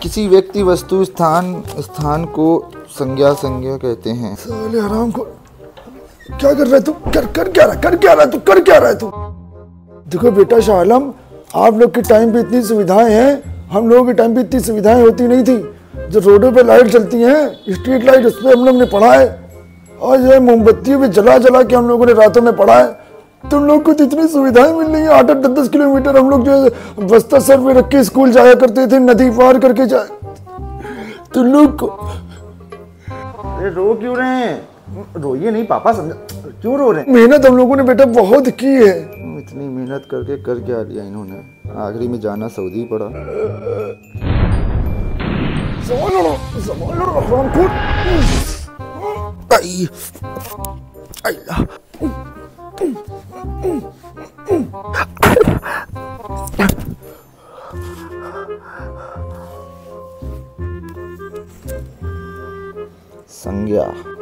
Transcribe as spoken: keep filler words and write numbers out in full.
किसी व्यक्ति वस्तु स्थान स्थान को संज्ञा संज्ञा कहते हैं। साले हराम को क्या कर रहा है तू? कर कर क्या रहा कर क्या रहा तू कर क्या रहा है तू? देखो बेटा शाह आलम, आप लोग के टाइम पे इतनी सुविधाएं हैं, हम लोगों के टाइम पे इतनी सुविधाएं होती नहीं थी। जो रोडों पे लाइट चलती हैं, स्ट्रीट लाइट, उस पर हम लोग ने पढ़ा है, और जो है मोमबत्तियों पे जला जला के हम लोगों ने रातों में पढ़ा है। तुम लोग को तो इतनी सुविधाएं मिल रही है, आठ आठ दस दस किलोमीटर हम लोग जो है बस्ता सर पे रख के स्कूल जाया करते थे, नदी पार करके जा। तुम लोग को अरे रो क्यों रहे हैं? रोइए नहीं पापा, समझा क्यों रो रहे हैं? मेहनत हम लोगों ने बेटा बहुत की है। इतनी मेहनत करके कर क्या लिया इन्होंने? आखिरी में जाना सऊदी पड़ा। संभालो संभालो हरामखोर। आई आई संज्ञा।